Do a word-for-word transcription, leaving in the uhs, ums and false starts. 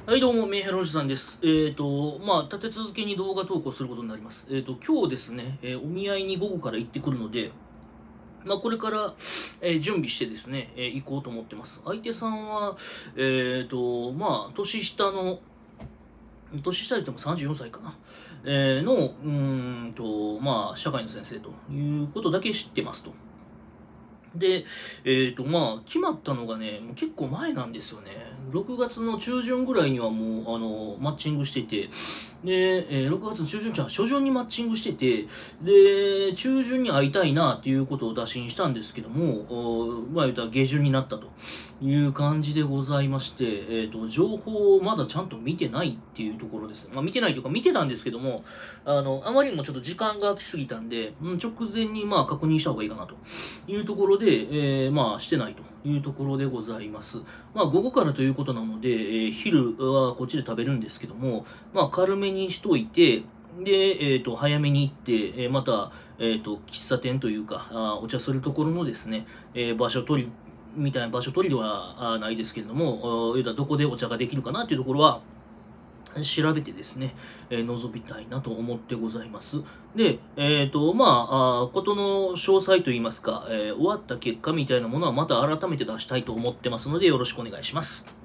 はい、どうも、メンヘラおじさんです。えっ、と、まあ、立て続けに動画投稿することになります。えっ、と、今日ですね、えーお見合いに午後から行ってくるので、まあ、これから、えー準備してですね、えー行こうと思ってます。相手さんは、えっ、と、まあ、年下の、年下言ってもさんじゅうよんさいかな、えーの、うーんと、まあ、社会の先生ということだけ知ってますと。で、えっ、と、まあ、決まったのがね、もう結構前なんですよね。ろくがつの中旬ぐらいにはもう、あの、マッチングしてて、で、えーろくがつの中旬じゃん、初旬にマッチングしてて、で、中旬に会いたいなっていうことを打診したんですけども、おまあ言ったら下旬になったという感じでございまして、えっ、と、情報をまだちゃんと見てないっていうところです。まあ見てないというか見てたんですけども、あの、あまりにもちょっと時間が空きすぎたんで、うん直前にまあ確認した方がいいかなというところで、えーまあしてないというところでございます。まあ午後からということなので、えー昼はこっちで食べるんですけども、まあ軽めにしといて、で、えっ、と、早めに行って、えーまた、えっ、と、喫茶店というか、あお茶するところのですね、えー場所取り、みたいな場所取りではあないですけれども、お言うたらどこでお茶ができるかなというところは、調べてですね、えー臨みたいなと思ってございます。で、えっ、と、まあ、あーことの詳細といいますか、えー終わった結果みたいなものはまた改めて出したいと思ってますので、よろしくお願いします。